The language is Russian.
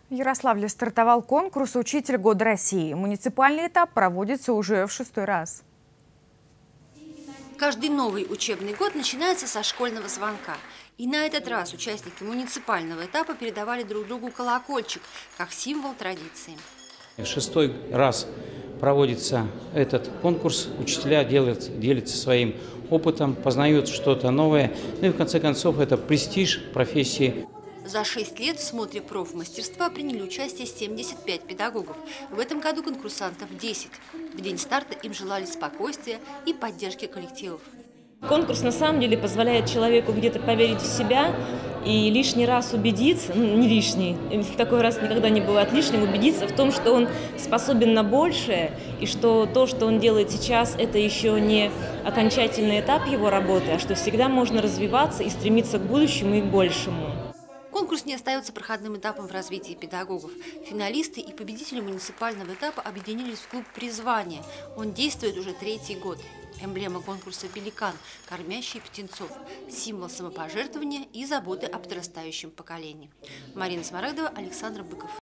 В Ярославле стартовал конкурс «Учитель года России». Муниципальный этап проводится уже в 6-й раз. Каждый новый учебный год начинается со школьного звонка. И на этот раз участники муниципального этапа передавали друг другу колокольчик, как символ традиции. В 6-й раз проводится этот конкурс. Учителя делятся своим опытом, познают что-то новое. Ну и в конце концов это престиж профессии. За 6 лет в смотре профмастерства приняли участие 75 педагогов. В этом году конкурсантов 10. В день старта им желали спокойствия и поддержки коллективов. Конкурс на самом деле позволяет человеку где-то поверить в себя и лишний раз убедиться, не лишний, такой раз никогда не бывает лишним, убедиться в том, что он способен на большее, и что то, что он делает сейчас, это еще не окончательный этап его работы, а что всегда можно развиваться и стремиться к будущему и к большему. Конкурс не остается проходным этапом в развитии педагогов. Финалисты и победители муниципального этапа объединились в клуб «Призвание». Он действует уже 3-й год. Эмблема конкурса «Пеликан», кормящий птенцов, символ самопожертвования и заботы о подрастающем поколении. Марина Смарагдова, Александр Быков.